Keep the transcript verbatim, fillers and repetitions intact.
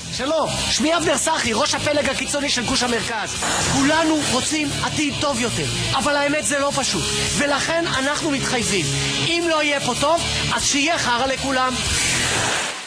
שלום, שמי אבנר סחי, ראש הפלג הקיצוני של גוש המרכז. כולנו רוצים עתיד טוב יותר, אבל האמת זה לא פשוט, ולכן אנחנו מתחייבים. אם לא יהיה פה טוב, אז שיהיה חרא לכולם.